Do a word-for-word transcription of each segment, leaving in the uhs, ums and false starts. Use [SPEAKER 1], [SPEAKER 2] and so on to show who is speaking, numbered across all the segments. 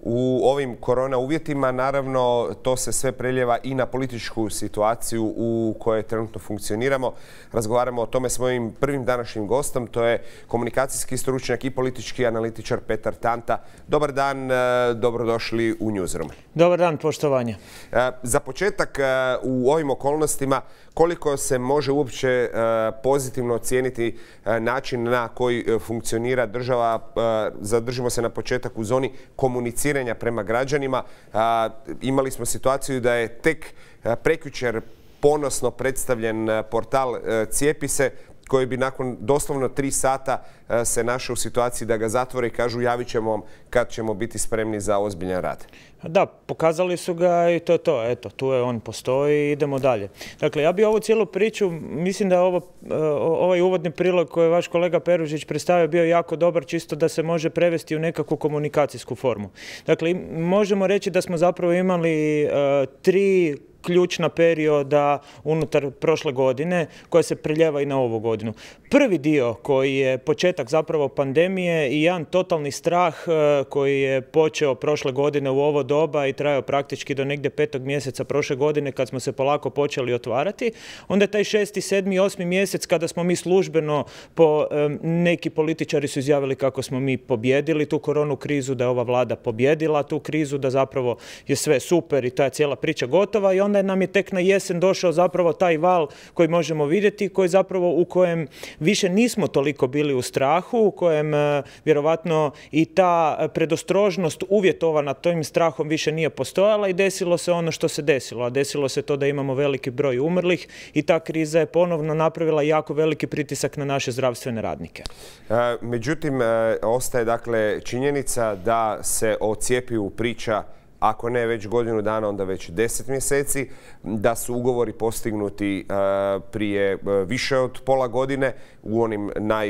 [SPEAKER 1] U ovim korona uvjetima, naravno, to se sve preljeva i na političku situaciju u kojoj trenutno funkcioniramo. Razgovaramo o tome s mojim prvim današnjim gostom, to je komunikacijski stručnjak i politički analitičar Petar Tanta. Dobar dan, dobrodošli u Newsroom.
[SPEAKER 2] Dobar dan, poštovanje.
[SPEAKER 1] Za početak, u ovim okolnostima, koliko se može uopće pozitivno ocijeniti način na koji funkcionira država? Zadržimo se na početak u zoni komuniciranja prema građanima. Imali smo situaciju da je tek prekjučer ponosno predstavljen portal Cijepi se, koji bi nakon doslovno tri sata se našao u situaciji da ga zatvore i kažu javit ćemo vam kad ćemo biti spremni za ozbiljan rad.
[SPEAKER 2] Da, pokazali su ga i to je to. Eto, tu je, on postoji i idemo dalje. Dakle, ja bi ovu cijelu priču, mislim da je ovo, ovaj uvodni prilog koji je vaš kolega Peružić predstavio bio jako dobar, čisto da se može prevesti u nekakvu komunikacijsku formu. Dakle, možemo reći da smo zapravo imali uh, tri ključna perioda unutar prošle godine koja se preljeva i na ovu godinu. Prvi dio koji je početak zapravo pandemije i jedan totalni strah koji je počeo prošle godine u ovo doba i trajao praktički do negdje petog mjeseca prošle godine kad smo se polako počeli otvarati. Onda je taj šesti, sedmi, osmi mjesec kada smo mi službeno, po, neki političari su izjavili kako smo mi pobjedili tu koronu krizu, da je ova vlada pobjedila tu krizu, da zapravo je sve super i ta je cijela priča gotova i onda nam je tek na jesen došao zapravo taj val koji možemo vidjeti, koji zapravo u kojem više nismo toliko bili u strahu, u kojem e, vjerovatno i ta predostrožnost uvjetovana tim strahom više nije postojala i desilo se ono što se desilo. A desilo se to da imamo veliki broj umrlih i ta kriza je ponovno napravila jako veliki pritisak na naše zdravstvene radnike.
[SPEAKER 1] E, međutim, e, ostaje dakle činjenica da se o cjepivu priča, ako ne već godinu dana, onda već deset mjeseci, da su ugovori postignuti prije više od pola godine u onim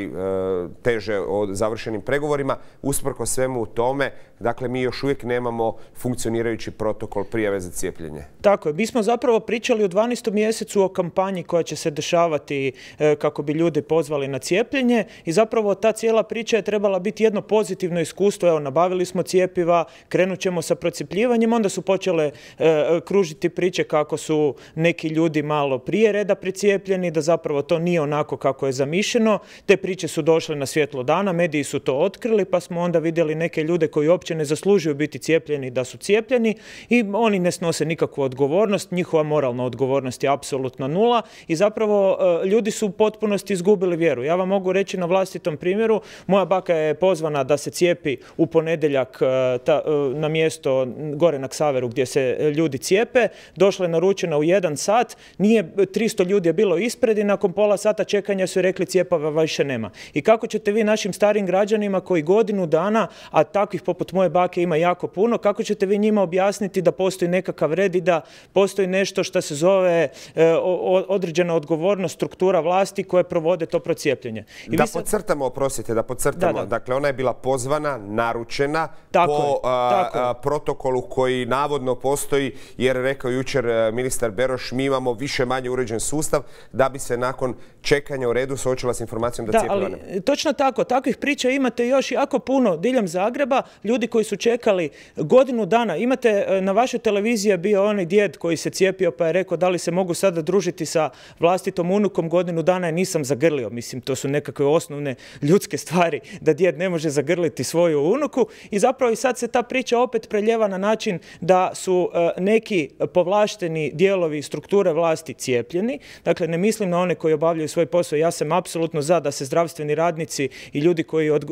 [SPEAKER 1] najteže završenim pregovorima. Usprkos svemu tome, dakle, mi još uvijek nemamo funkcionirajući protokol prijave za cijepljenje.
[SPEAKER 2] Tako je. Mi smo zapravo pričali u dvanaestom mjesecu o kampanji koja će se dešavati kako bi ljudi pozvali na cijepljenje i zapravo ta cijela priča je trebala biti jedno pozitivno iskustvo. Evo, nabavili smo cijepiva, krenut ćemo sa procjepljivanjem, onda su počele e, kružiti priče kako su neki ljudi malo prije reda pricijepljeni, da zapravo to nije onako kako je zamišljeno. Te priče su došle na svjetlo dana, mediji su to otkrili, pa smo onda vidjeli neke ljude koji uopće ne zaslužuju biti cijepljeni da su cijepljeni i oni ne snose nikakvu odgovornost, njihova moralna odgovornost je apsolutno nula i zapravo e, ljudi su u potpunosti izgubili vjeru. Ja vam mogu reći na vlastitom primjeru, moja baka je pozvana da se cijepi u ponedjeljak e, ta, e, na mjesto gore na Ksaveru gdje se ljudi cijepe, došla je naručena u jedan sat, nije tristo ljudi je bilo ispred i nakon pola sata čekanja su rekli cijepava više nema. I kako ćete vi našim starim građanima koji godinu dana, a takvih poput moje bake ima jako puno, kako ćete vi njima objasniti da postoji nekakav red i da postoji nešto što se zove e, određena odgovornost struktura vlasti koje provode to procijepljenje.
[SPEAKER 1] I da sad... podcrtamo, oprostite, da podcrtamo. Da, da. Dakle, ona je bila pozvana, naručena
[SPEAKER 2] tako
[SPEAKER 1] po
[SPEAKER 2] je,
[SPEAKER 1] a, a, protokolu koji navodno postoji, jer rekao jučer ministar Beroš, mi imamo više manje uređen sustav da bi se nakon čekanja u redu suočila s informacijom da, da cijepiva nema.
[SPEAKER 2] Ali, točno tako, takvih priča imate još jako puno diljem Zagreba, ljudi koji su čekali godinu dana. Imate na vašoj televiziji bio onaj djed koji se cijepio pa je rekao da li se mogu sada družiti sa vlastitom unukom, godinu dana je nisam zagrlio. Mislim, to su nekakve osnovne ljudske stvari da djed ne može zagrliti svoju unuku i zapravo i sad se ta priča opet preljeva na način da su neki povlašteni dijelovi strukture vlasti cijepljeni. Dakle, ne mislim na one koji obavljaju svoj posao. Ja sam apsolutno za da se zdravstveni radnici i ljudi koji od,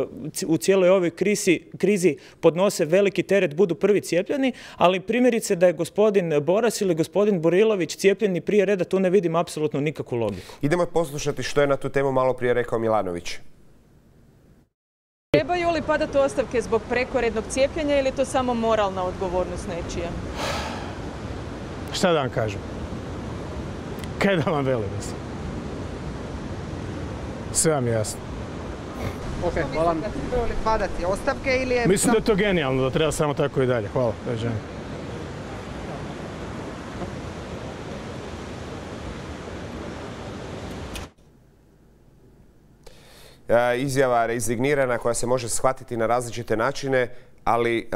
[SPEAKER 2] u cijeloj ovoj krizi, krizi podnose veliki teret budu prvi cijepljeni, ali primjerice da je gospodin Boras ili gospodin Burilović cijepljeni prije reda, tu ne vidim apsolutno nikakvu logiku.
[SPEAKER 1] Idemo poslušati što je na tu temu malo prije rekao Milanović.
[SPEAKER 3] Trebaju li padati ostavke zbog prekorednog cijepljenja ili je to samo moralna odgovornost nečija?
[SPEAKER 4] Šta da vam kažem? Kaj da vam velim? Sve vam jasno.
[SPEAKER 5] Ok, hvala. Trebaju li padati ostavke ili je...
[SPEAKER 4] Mislim da je to genijalno, da treba samo tako i dalje. Hvala. Doviđenja.
[SPEAKER 1] Izjava rezignirana koja se može shvatiti na različite načine, ali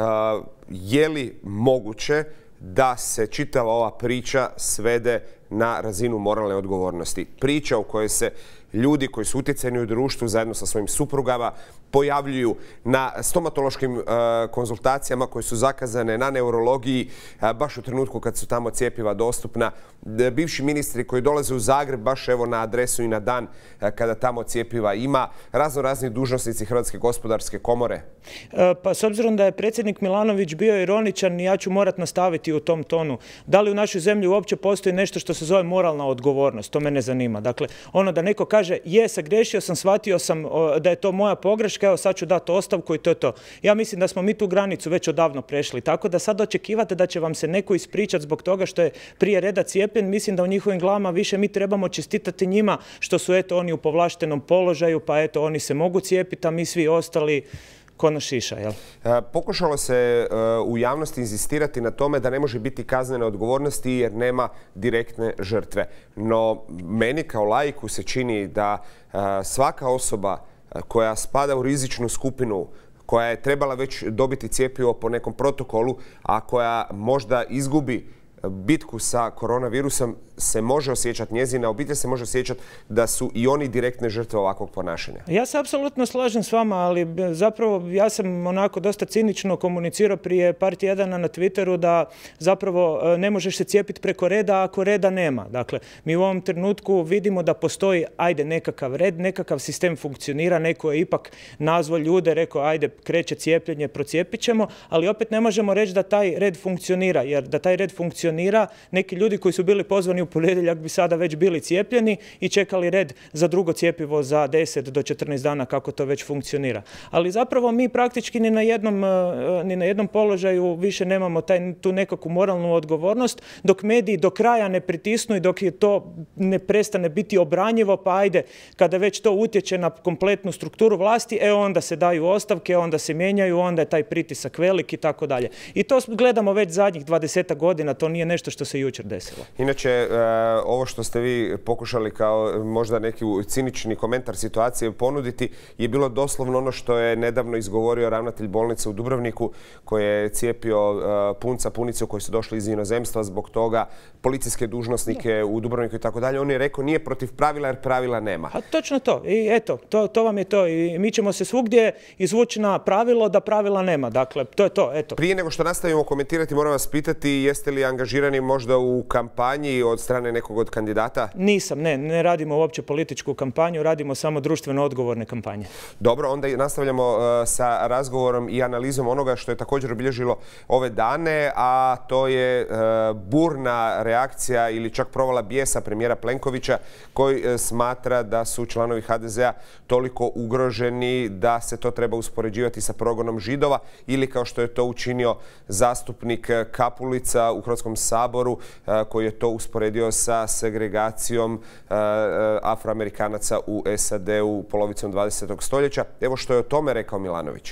[SPEAKER 1] je li moguće da se čitava ova priča svede na razinu moralne odgovornosti? Priča u kojoj se ljudi koji su utjecajni u društvu zajedno sa svojim suprugama pojavljuju na stomatološkim konzultacijama koje su zakazane na neurologiji baš u trenutku kad su tamo cjepiva dostupna. Bivši ministri koji dolaze u Zagreb baš evo na adresu i na dan kada tamo cjepiva ima. Razno razni dužnosnici Hrvatske gospodarske komore.
[SPEAKER 2] Pa s obzirom da je predsjednik Milanović bio ironičan, ja ću morat nastaviti u tom tonu. Da li u našoj zemlji uopće postoji nešto što se zove moralna odgovornost? To mene zanima. Dakle, ono da neko kaže, je, sagriješio sam, shvatio sam da je to moja pogreška, evo sad ću dati ostavku i to je to. Ja mislim da smo mi tu granicu već odavno prešli. Tako da sad očekivate da će vam se neko ispričati zbog toga što je prije reda cijepljen. Mislim da u njihovim glavama više mi trebamo čestitati njima što su eto oni u povlaštenom položaju, pa eto oni se mogu cijepiti, a mi svi ostali ko šiša, jel?
[SPEAKER 1] Pokušalo se u javnosti inzistirati na tome da ne može biti kaznene odgovornosti jer nema direktne žrtve. No, meni kao laiku se čini da svaka osoba koja spada u rizičnu skupinu, koja je trebala već dobiti cjepivo po nekom protokolu, a koja možda izgubi bitku sa koronavirusom, se može osjećati, njezina obitelj se može osjećati da su i oni direktne žrtve ovakvog ponašanja.
[SPEAKER 2] Ja se apsolutno slažem s vama, ali zapravo ja sam onako dosta cinično komunicirao prije par tjedana na Twitteru da zapravo ne možeš se cijepiti preko reda ako reda nema. Dakle, mi u ovom trenutku vidimo da postoji, ajde, nekakav red, nekakav sistem funkcionira, neko je ipak nazvao ljude, rekao, ajde, kreće cijepljenje, procijepit ćemo, ali opet ne možemo reći da taj red funkcionira, jer da taj red funkcionira, neki ljudi koji su bili pozvani u ponedjeljak bi sada već bili cijepljeni i čekali red za drugo cjepivo za deset do četrnaest dana kako to već funkcionira. Ali zapravo mi praktički ni na jednom, ni na jednom položaju više nemamo taj, tu nekakvu moralnu odgovornost, dok mediji do kraja ne pritisnu i dok je to ne prestane biti obranjivo, pa ajde, kada već to utječe na kompletnu strukturu vlasti, e onda se daju ostavke, onda se mijenjaju, onda je taj pritisak velik i tako dalje. I to gledamo već zadnjih dvadesetak godina, to nije nešto što se jučer desilo.
[SPEAKER 1] Inače, ovo što ste vi pokušali kao možda neki cinični komentar situacije ponuditi je bilo doslovno ono što je nedavno izgovorio ravnatelj bolnice u Dubrovniku koji je cijepio punca, punicu koji su došli iz inozemstva zbog toga, policijske dužnosnike u Dubrovniku i tako dalje. On je rekao nije protiv pravila jer pravila nema.
[SPEAKER 2] A točno to. I eto, to, to vam je to. I mi ćemo se svugdje izvući na pravilo da pravila nema. Dakle, to je to. Eto.
[SPEAKER 1] Prije nego što nastavimo komentirati, moram vas pitati jeste li angažirani možda u kampanji od strane nekog od kandidata?
[SPEAKER 2] Nisam, ne. Ne radimo uopće političku kampanju, radimo samo društveno odgovorne kampanje.
[SPEAKER 1] Dobro, onda nastavljamo uh, sa razgovorom i analizom onoga što je također obilježilo ove dane, a to je uh, burna reakcija ili čak provala bijesa premijera Plenkovića koji uh, smatra da su članovi ha de zea toliko ugroženi da se to treba uspoređivati sa progonom Židova ili kao što je to učinio zastupnik Kapulica u Hrvatskom saboru uh, koji je to usporedio sa segregacijom uh, Afroamerikanaca u es a de u polovicom dvadesetog stoljeća. Evo što je o tome rekao Milanović.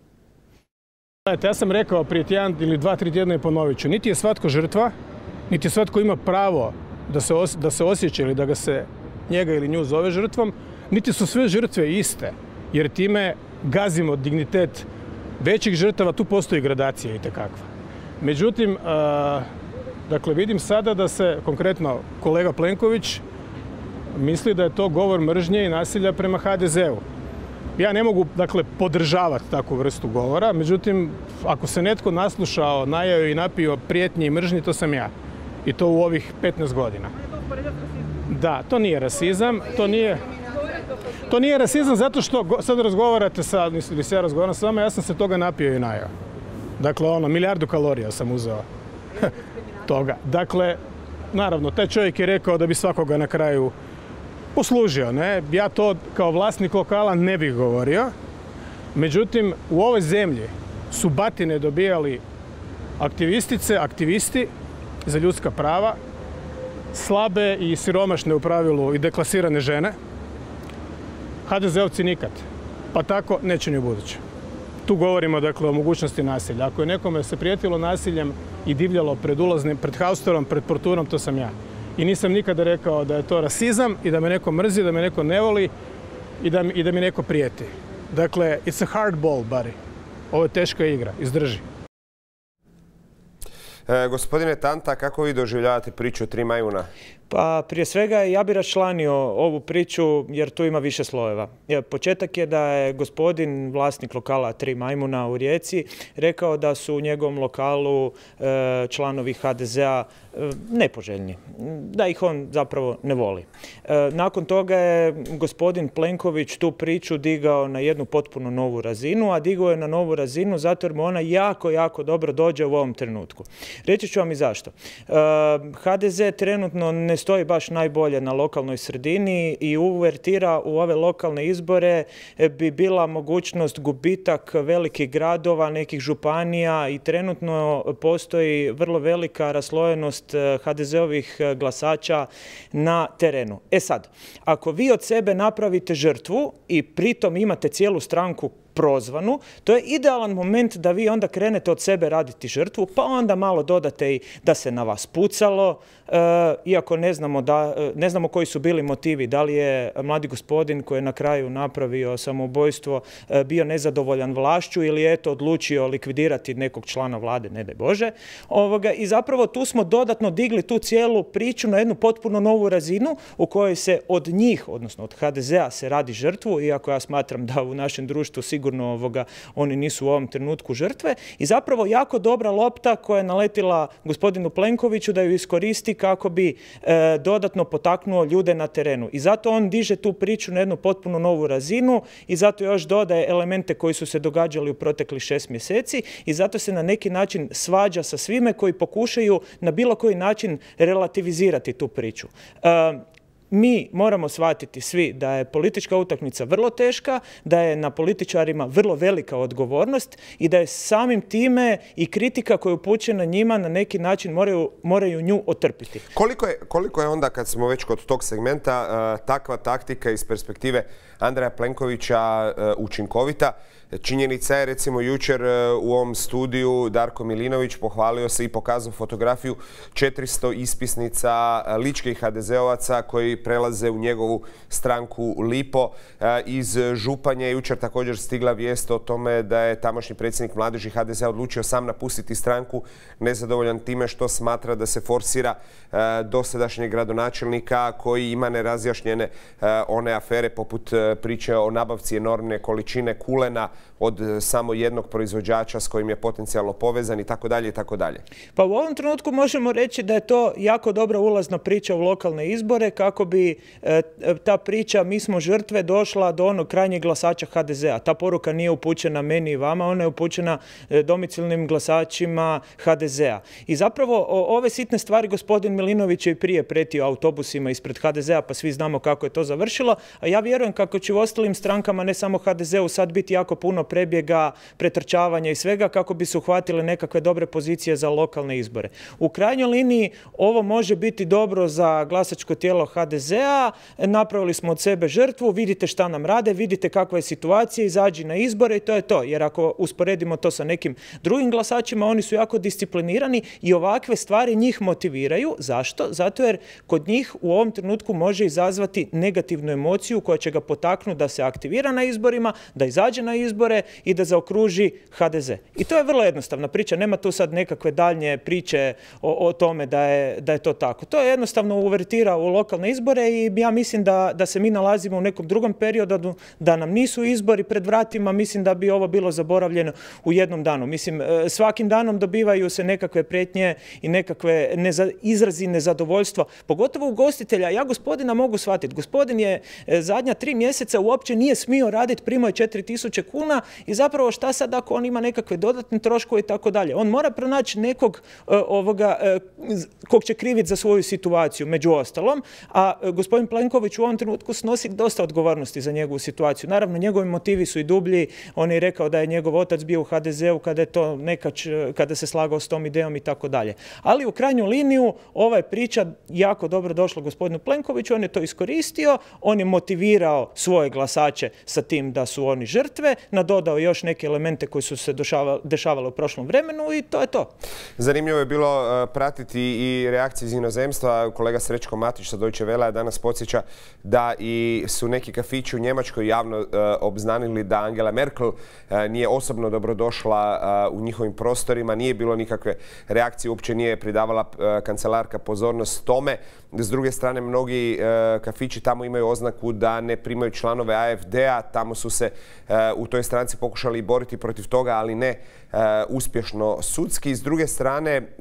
[SPEAKER 4] Ja sam rekao prije tjedan ili dva, tri tjedna i ponovit ću. Niti je svatko žrtva, niti svatko ima pravo da se, os, da se osjeća ili da ga se njega ili nju zove žrtvom, niti su sve žrtve iste, jer time gazimo dignitet većih žrtava, tu postoji gradacija itekakva. Međutim, uh, dakle, vidim sada da se konkretno kolega Plenković misli da je to govor mržnje i nasilja prema ha de zeu. Ja ne mogu, dakle, podržavati takvu vrstu govora, međutim, ako se netko naslušao, najao i napio prijetnje i mržnje, to sam ja. I to u ovih petnaest godina. Da, to nije rasizam, to nije... To nije rasizam zato što sad razgovarate sa, ili se ja razgovaram s vama, ja sam se toga napio i najao. Dakle, ono, milijardu kalorija sam uzeo toga. Dakle, naravno, taj čovjek je rekao da bi svakoga na kraju poslužio, ne? Ja to kao vlasnik lokala ne bih govorio. Međutim, u ovoj zemlji su batine dobijali aktivistice, aktivisti za ljudska prava, slabe i siromašne u pravilu i deklasirane žene. ha de zeovci nikad, pa tako neće ni u buduće. Tu govorimo, dakle, o mogućnosti nasilja. Ako je nekome se prijetilo nasiljem i divljalo pred ulaznim, pred haustorom, pred portunom, to sam ja. I nisam nikada rekao da je to rasizam i da me neko mrzi, da me neko ne voli i da mi, i da mi neko prijeti. Dakle, it's a hard ball, buddy. Ovo je teška igra, izdrži.
[SPEAKER 1] E, gospodine Tanta, kako vi doživljavate priču o tri majmuna?
[SPEAKER 2] Pa prije svega ja bih raščlanio ovu priču jer tu ima više slojeva. Početak je da je gospodin, vlasnik lokala Tri majmuna u Rijeci, rekao da su u njegovom lokalu e, članovi ha de zea e, nepoželjni, da ih on zapravo ne voli. E, nakon toga je gospodin Plenković tu priču digao na jednu potpuno novu razinu, a digao je na novu razinu zato jer mu ona jako, jako dobro dođe u ovom trenutku. Reći ću vam i zašto. E, ha de ze trenutno ne stoji baš najbolje na lokalnoj sredini i uvertira u ove lokalne izbore bi bila mogućnost gubitak velikih gradova, nekih županija i trenutno postoji vrlo velika raslojenost ha de zeovih glasača na terenu. E sad, ako vi od sebe napravite žrtvu i pritom imate cijelu stranku prozvanu, to je idealan moment da vi onda krenete od sebe raditi žrtvu, pa onda malo dodate i da se na vas pucalo, e, iako ne znamo, da, ne znamo koji su bili motivi, da li je mladi gospodin koji je na kraju napravio samoubojstvo e, bio nezadovoljan vlašću ili je eto odlučio likvidirati nekog člana vlade, ne daj Bože. Ovoga, I zapravo tu smo dodatno digli tu cijelu priču na jednu potpuno novu razinu u kojoj se od njih, odnosno od ha de zea se radi žrtvu, iako ja smatram da u našem društvu sigurno Sigurno ovoga, oni nisu u ovom trenutku žrtve i zapravo jako dobra lopta koja je naletila gospodinu Plenkoviću da ju iskoristi kako bi e, dodatno potaknuo ljude na terenu. I zato on diže tu priču na jednu potpuno novu razinu i zato još dodaje elemente koji su se događali u proteklih šest mjeseci i zato se na neki način svađa sa svime koji pokušaju na bilo koji način relativizirati tu priču. E, Mi moramo shvatiti svi da je politička utakmica vrlo teška, da je na političarima vrlo velika odgovornost i da je samim time i kritika koja je upućena njima na neki način moraju, moraju nju otrpiti.
[SPEAKER 1] Koliko je, koliko je onda, kad smo već kod tog segmenta, uh, takva taktika iz perspektive Andreja Plenkovića uh, učinkovita? Činjenica je, recimo, jučer u ovom studiju Darko Milinović pohvalio se i pokazao fotografiju četiristo ispisnica ličkih ha de zeovaca koji prelaze u njegovu stranku Lipo. Iz Županje jučer također stigla vijest o tome da je tamošnji predsjednik mladeži ha de zea odlučio sam napustiti stranku, nezadovoljan time što smatra da se forsira dosadašnjeg gradonačelnika koji ima nerazjašnjene one afere poput priče o nabavci enormne količine kulena od samo jednog proizvođača s kojim je potencijalno povezan i tako dalje i tako dalje.
[SPEAKER 2] Pa u ovom trenutku možemo reći da je to jako dobra ulazna priča u lokalne izbore kako bi e, ta priča mi smo žrtve došla do onog krajnjeg glasača ha de zea. Ta poruka nije upućena meni i vama, ona je upućena e, domicilnim glasačima ha de zea. I zapravo o, ove sitne stvari gospodin Milinović je i prije pretio autobusima ispred ha de zea, pa svi znamo kako je to završilo, a ja vjerujem kako će u ostalim strankama, ne samo ha de zeu, sad biti jako puno prebjega, pretrčavanja i svega kako bi se uhvatile nekakve dobre pozicije za lokalne izbore. U krajnjoj liniji ovo može biti dobro za glasačko tijelo ha de zea, napravili smo od sebe žrtvu, vidite šta nam rade, vidite kakva je situacija, izađi na izbore i to je to. Jer ako usporedimo to sa nekim drugim glasačima, oni su jako disciplinirani i ovakve stvari njih motiviraju. Zašto? Zato jer kod njih u ovom trenutku može izazvati negativnu emociju koja će ga potaknuti da se aktivira na izborima, da izađe na izbore i da zaokruži ha de ze. I to je vrlo jednostavna priča, nema tu sad nekakve daljnje priče o, o tome da je, da je to tako. To je jednostavno uvertira u lokalne izbore i ja mislim da, da se mi nalazimo u nekom drugom periodu, da nam nisu izbori pred vratima, mislim da bi ovo bilo zaboravljeno u jednom danu. Mislim, svakim danom dobivaju se nekakve prijetnje i nekakve neza, izrazi nezadovoljstva, pogotovo ugostitelja. Ja gospodina mogu shvatiti. Gospodin je zadnja tri mjeseca uopće nije smio raditi, primao je četiri tisuće kuna i zapravo šta sad ako on ima nekakve dodatne troškove i tako dalje. On mora pronaći nekog uh, ovoga uh, kog će kriviti za svoju situaciju, među ostalom, a uh, gospodin Plenković u ovom trenutku snosi dosta odgovornosti za njegovu situaciju. Naravno, njegovi motivi su i dublji. On je rekao da je njegov otac bio u ha de zeu kada je to nekač, kada se slagao s tom idejom i tako dalje. Ali u krajnju liniju ova je priča jako dobro došla gospodinu Plenkoviću, on je to iskoristio, on je motivirao svoje glasače sa tim da su oni žrtve, nadodao još neke elemente koji su se dešavali u prošlom vremenu i to je to.
[SPEAKER 1] Zanimljivo je bilo pratiti i reakcije iz inozemstva. Kolega Srećko Matić sa Deutsche Welle Vela danas podsjeća da i su neki kafići u Njemačkoj javno uh, obznanili da Angela Merkel uh, nije osobno dobrodošla uh, u njihovim prostorima, nije bilo nikakve reakcije, uopće nije pridavala uh, kancelarka pozornost tome. S druge strane, mnogi uh, kafići tamo imaju oznaku da ne primaju članove A F D-a, tamo su se uh, u toj stranci pokušali boriti protiv toga, ali ne uh, uspješno sudski. S druge strane, uh,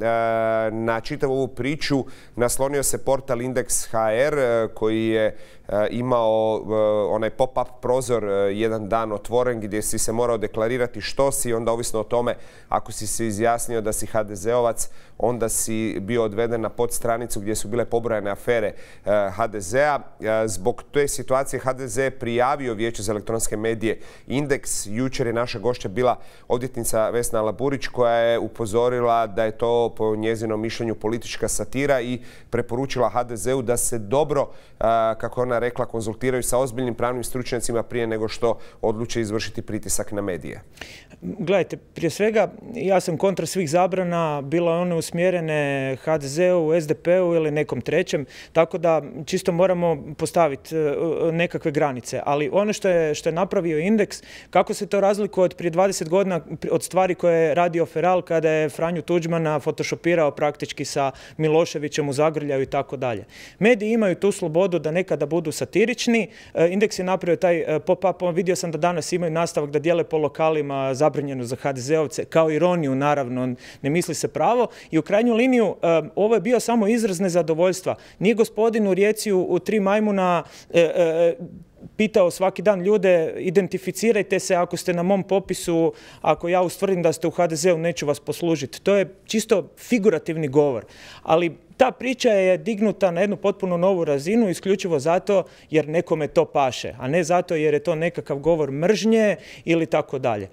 [SPEAKER 1] na čitavu ovu priču naslonio se portal Indeks H R uh, koji je uh, imao uh, onaj pop-up prozor uh, jedan dan otvoren gdje si se morao deklarirati što si, onda ovisno o tome ako si se izjasnio da si ha de zeovac, onda si bio odveden na podstranicu gdje su bile pobrojane afere uh, ha de zea. Uh, zbog te situacije ha de ze je prijavio Vijeće za elektronske medije Indeks. Jučer je naša gošća bila odvjetnica Vesna Laburić koja je upozorila da je to po njezinom mišljenju politička satira i preporučila ha de zeu da se dobro, uh, kako ona rekla, konzultiraju sa ozbiljnim pravnim stručnjacima prije nego što odluče izvršiti pritisak na medije.
[SPEAKER 2] Gledajte, prije svega ja sam kontra svih zabrana, bilo one usmjerene ha de zeu, es de pe-u ili nekom trećem, tako da čisto moramo postaviti nekakve granice. Ali ono što je, što je napravio Indeks, kako se to razlikuje od prije dvadeset godina od stvari koje je radio Feral kada je Franju Tuđmana photoshopirao praktički sa Miloševićem u zagrljaju i tako dalje. Mediji imaju tu slobodu da nekada budu satirični. Indeks je napravio taj pop-up, vidio sam da danas imaju nastavak da dijele po lokalima zabranjeno za ha de zeovce, kao ironiju naravno, ne misli se pravo. I u krajnju liniju ovo je bio samo izraz nezadovoljstva. Nije gospodin u Rijeci u Tri majmuna e, e, pitao svaki dan ljude, identificirajte se ako ste na mom popisu, ako ja ustvrdim da ste u ha de zeu, neću vas poslužiti. To je čisto figurativni govor. Ali ta priča je dignuta na jednu potpuno novu razinu isključivo zato jer nekome to paše, a ne zato jer je to nekakav govor mržnje ili tako dalje.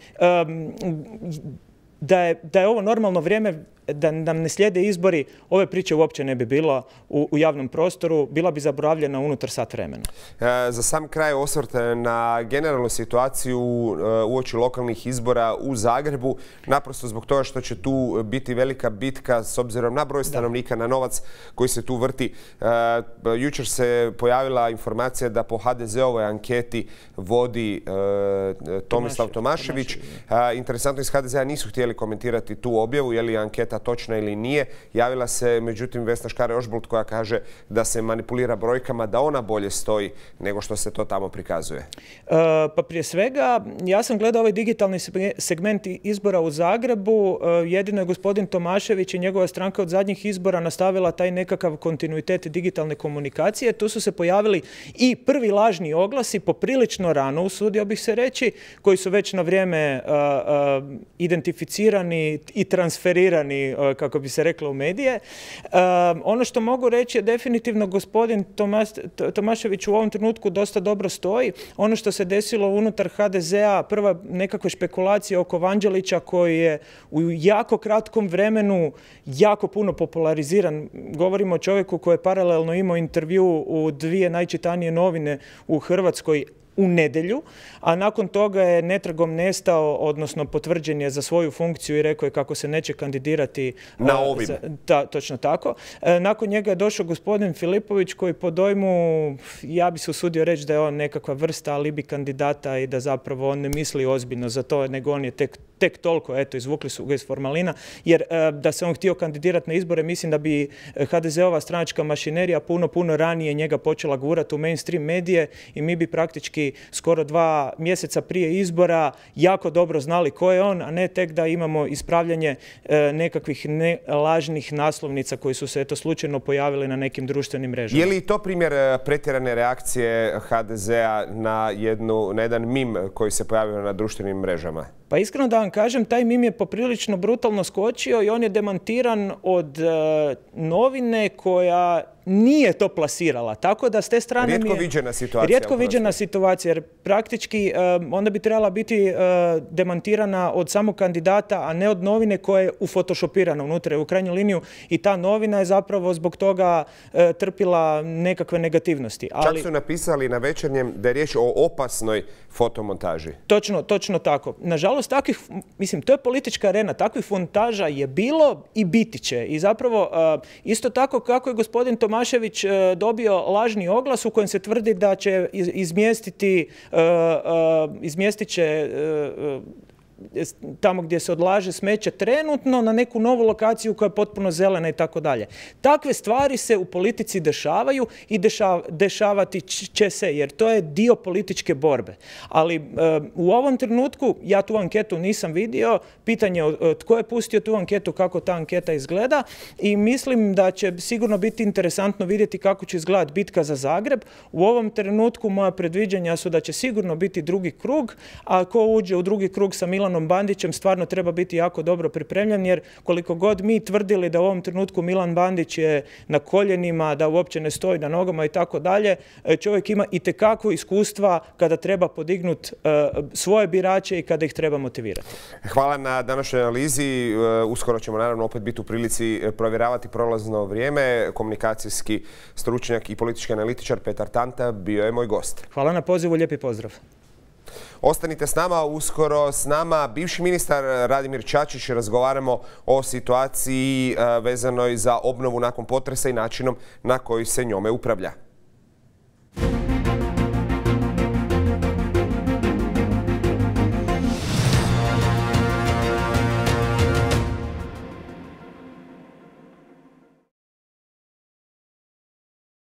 [SPEAKER 2] Da je, da je ovo normalno vrijeme, da nam ne slijede izbori, ove priče uopće ne bi bilo u, u javnom prostoru, bila bi zaboravljena unutar sat vremena.
[SPEAKER 1] E, za sam kraj osvrt na generalnu situaciju uoči lokalnih izbora u Zagrebu, naprosto zbog toga što će tu biti velika bitka s obzirom na broj stanovnika, da. na novac koji se tu vrti. E, jučer se pojavila informacija da po ha de zeovoj anketi vodi e, Tomislav Tomašević. Tomašević. E, interesantno, iz ha de zea nisu htjeli komentirati tu objavu, je li anketa točna ili nije. Javila se međutim Vesna Škare-Ožbolt koja kaže da se manipulira brojkama, da ona bolje stoji nego što se to tamo prikazuje.
[SPEAKER 2] E, pa prije svega, ja sam gledao ovaj digitalni segment izbora u Zagrebu. E, jedino je gospodin Tomašević i njegova stranka od zadnjih izbora nastavila taj nekakav kontinuitet digitalne komunikacije. Tu su se pojavili i prvi lažni oglasi, poprilično rano, usudio bih se reći, koji su već na vrijeme uh, uh, identificirani i transferirani, kako bi se reklo, u medije. Um, ono što mogu reći je definitivno gospodin Tomas, Tomašević u ovom trenutku dosta dobro stoji. Ono što se desilo unutar ha de zea, prva nekakve špekulacije oko Vanđelića koji je u jako kratkom vremenu jako puno populariziran. Govorimo o čovjeku koji je paralelno imao intervju u dvije najčitanije novine u Hrvatskoj u nedjelju, a nakon toga je netragom nestao, odnosno potvrđen je za svoju funkciju i rekao je kako se neće kandidirati
[SPEAKER 1] na ovim.
[SPEAKER 2] Za, ta, točno tako. E, nakon njega je došao gospodin Filipović koji po dojmu, ja bi se usudio reći da je on nekakva vrsta alibi kandidata i da zapravo on ne misli ozbiljno za to, nego on je tek, tek toliko, eto, izvukli su ga iz formalina, jer e, da se on htio kandidirati na izbore, mislim da bi ha de zeova stranačka mašinerija puno, puno ranije njega počela gurati u mainstream medije i mi bi praktički skoro dva mjeseca prije izbora jako dobro znali ko je on, a ne tek da imamo ispravljanje e, nekakvih ne, lažnih naslovnica koji su se eto slučajno pojavili na nekim društvenim mrežama.
[SPEAKER 1] Je li to primjer pretjerane reakcije ha de zea na, jednu, na jedan mim koji se pojavio na društvenim mrežama?
[SPEAKER 2] Pa iskreno da vam kažem, taj mim je poprilično brutalno skočio i on je demantiran od e, novine koja nije to plasirala. Tako da s te strane
[SPEAKER 1] rijetko
[SPEAKER 2] mi je...
[SPEAKER 1] viđena situacija.
[SPEAKER 2] Rijetko viđena situacija, jer praktički um, onda bi trebala biti uh, demantirana od samog kandidata, a ne od novine koja je ufotoshopirana unutra. U krajnju liniju i ta novina je zapravo zbog toga uh, trpila nekakve negativnosti. Ali...
[SPEAKER 1] Čak su napisali na Večernjem da je riječ o opasnoj fotomontaži.
[SPEAKER 2] Točno, točno tako. Nažalost, takvih, mislim, to je politička arena, takvih montaža je bilo i biti će. I zapravo, uh, isto tako kako je gospodin Tomašević Tomašević dobio lažni oglas u kojem se tvrdi da će izmjestiti, izmjestit će tamo gdje se odlaže smeće trenutno na neku novu lokaciju koja je potpuno zelena i tako dalje. Takve stvari se u politici dešavaju i dešav, dešavati će se, jer to je dio političke borbe. Ali e, u ovom trenutku, ja tu anketu nisam vidio, pitanje je tko je pustio tu anketu, kako ta anketa izgleda, i mislim da će sigurno biti interesantno vidjeti kako će izgledati bitka za Zagreb. U ovom trenutku moja predviđanja su da će sigurno biti drugi krug, a ko uđe u drugi krug sa Milanom Bandićem stvarno treba biti jako dobro pripremljen, jer koliko god mi tvrdili da u ovom trenutku Milan Bandić je na koljenima, da uopće ne stoji na nogama i tako dalje, čovjek ima itekako iskustva kada treba podignuti svoje birače i kada ih treba motivirati.
[SPEAKER 1] Hvala na današnjoj analizi. Uskoro ćemo naravno opet biti u prilici provjeravati prolazno vrijeme. Komunikacijski stručnjak i politički analitičar Petar Tanta bio je moj gost.
[SPEAKER 2] Hvala na pozivu, lijepi pozdrav.
[SPEAKER 1] Ostanite s nama, uskoro s nama bivši ministar Radimir Čačić. Razgovaramo o situaciji vezanoj za obnovu nakon potresa i načinom na koji se njome upravlja.